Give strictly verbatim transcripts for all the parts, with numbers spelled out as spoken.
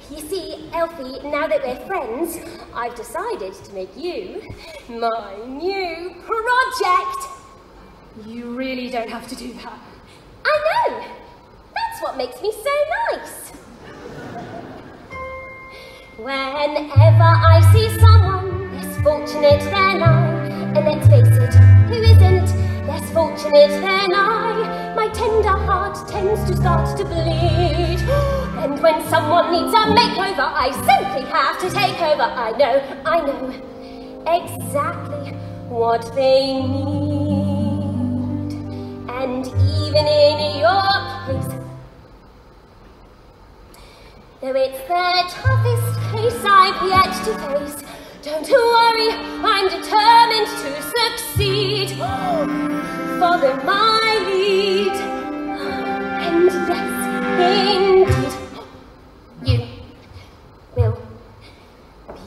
You see, Elfie, now that we're friends, I've decided to make you my new project. You really don't have to do that. I know. That's what makes me so nice. Whenever I see someone less fortunate than I, and let's face it, who isn't less fortunate than I, my tender heart tends to start to bleed. And when someone needs a makeover, I simply have to take over. I know, I know exactly what they need. And even in your case, though it's the toughest case I've yet to face, don't worry, I'm determined to succeed. Follow my lead. And yes, indeed, you will be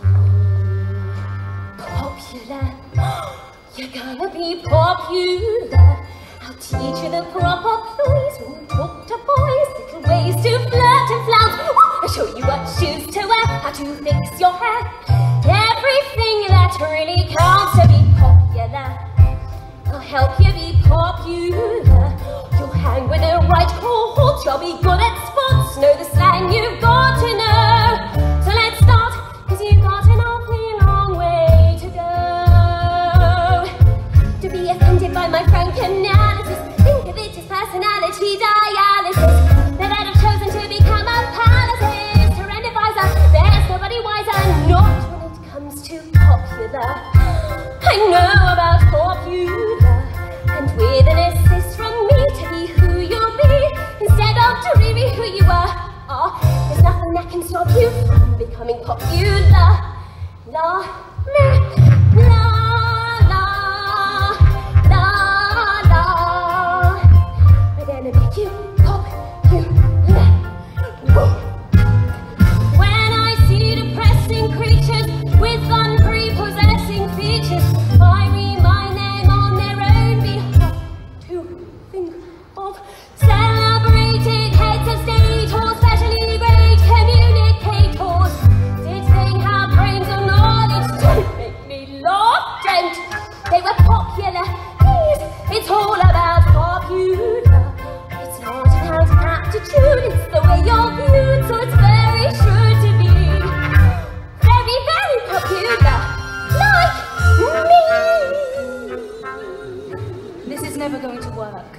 popular. You're gonna be popular. I'll teach you the proper ploys when you talk to boys, little ways to flirt and flout. I'll show you what shoes to wear, how to fix your hair, everything that really counts to be popular. I'll help you be popular. You'll hang with the right cohort, you'll be good at sports, know the slang you've got to know. So let's start, cause you've got an awfully long way to go. To be offended by my frank analysis, think of it as personality dialysis. That I'd have chosen to become a palace surrender advisor. There's nobody wiser, not when it comes to popular. I know about popular, and with an assist from me to be who you'll be, instead of to really who you are, oh, there's nothing that can stop you from becoming popular. La, meh, la, la, la, la. We're gonna make you popular. Whoa. When I see depressing creatures with unprepossessing features, I remind them on their own behalf to think of celebrated heads of state or specially great communicators. Did they have brains or knowledge? Don't make me laugh, don't. They were popular. Please, it's all about popular. It's not about aptitude, it's the way you're viewed, so it's very sure to be very, very popular. Like me. This is never going to work.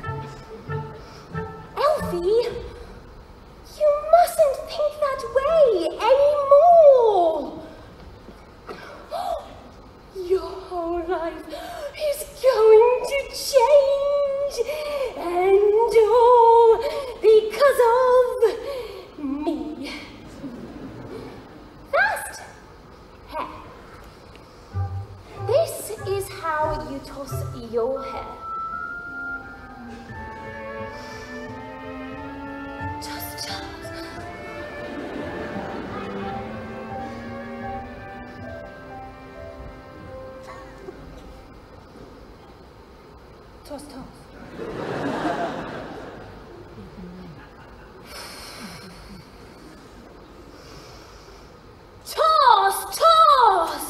Elfie, you mustn't think that way anymore. Your whole life is going to change, and all because of me. First, hair. This is how you toss your hair. Just toss. Toss, toss. Toss, toss!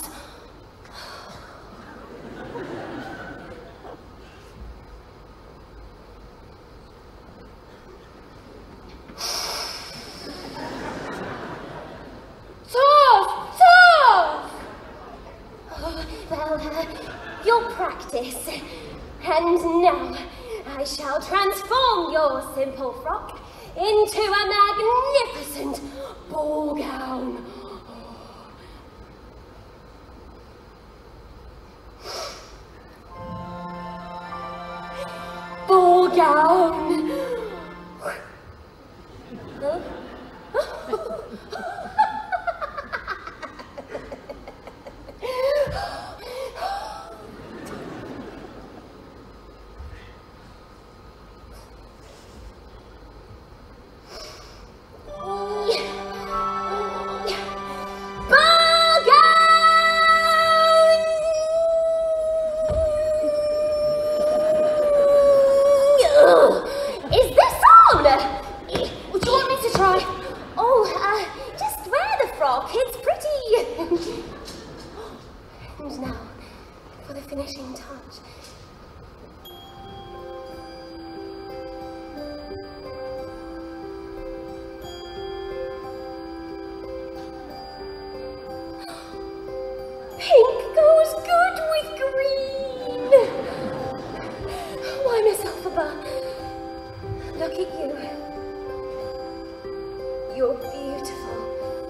Toss, toss! Oh, well, uh, you'll practice. And now I shall transform your simple frock into a magnificent ball gown. Ball gown. Huh? Is this on? Would you want me to try? Oh, uh, just And now, for the finishing touch. Pink goes good with green. Why, Miss Elphaba? Look at you. You're beautiful.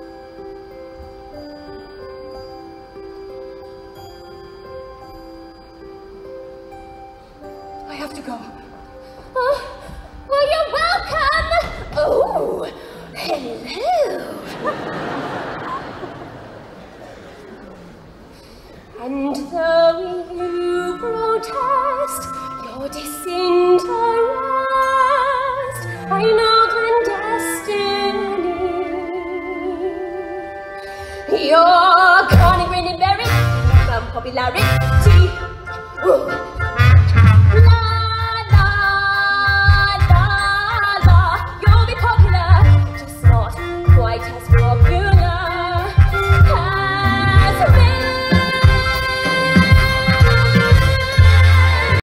I have to go. Oh, well, you're welcome. Oh, hello. And though you protest your disinterest, I know clandestiny. Your corny grinning berry, some popularity. Ooh.